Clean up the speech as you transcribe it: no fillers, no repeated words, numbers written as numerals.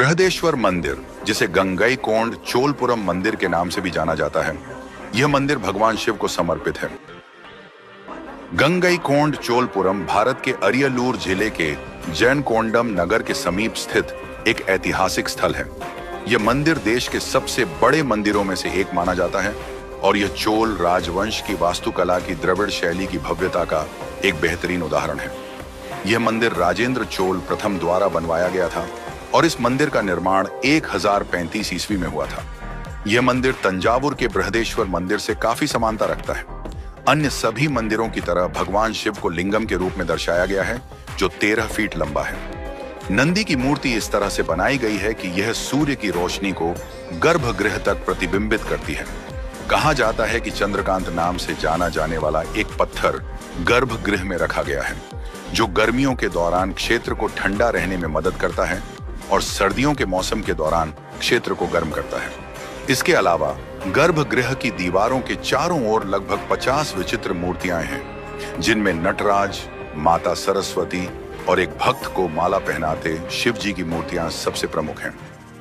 बृहदेश्वर मंदिर, जिसे गंगईकोंड चोलपुरम मंदिर के नाम से भी जाना जाता है, यह मंदिर भगवान शिव को समर्पित है। गंगईकोंड चोलपुरम भारत के अरियलूर जिले के जैनकोंडम नगर के समीप स्थित एक ऐतिहासिक स्थल है। यह मंदिर देश के सबसे बड़े मंदिरों में से एक माना जाता है और यह चोल राजवंश की वास्तुकला की द्रविड़ शैली की भव्यता का एक बेहतरीन उदाहरण है। यह मंदिर राजेंद्र चोल प्रथम द्वारा बनवाया गया था और इस मंदिर का निर्माण 1035 ईस्वी में हुआ था। यह मंदिर तंजावुर के बृहदेश्वर मंदिर से काफी समानता रखता है। अन्य सभी मंदिरों की तरह भगवान शिव को लिंगम के रूप में दर्शाया गया है, जो 13 फीट लंबा है। नंदी की मूर्ति इस तरह से बनाई गई है कि यह सूर्य की रोशनी को गर्भगृह तक प्रतिबिंबित करती है। कहा जाता है कि चंद्रकांत नाम से जाना जाने वाला एक पत्थर गर्भगृह में रखा गया है, जो गर्मियों के दौरान क्षेत्र को ठंडा रहने में मदद करता है और सर्दियों के मौसम के दौरान क्षेत्र को गर्म करता है। इसके अलावा गर्भगृह की दीवारों के चारों ओर लगभग 50 विचित्र मूर्तियां हैं, जिनमें नटराज, माता सरस्वती और एक भक्त को माला पहनाते शिव जी की मूर्तियां सबसे प्रमुख हैं।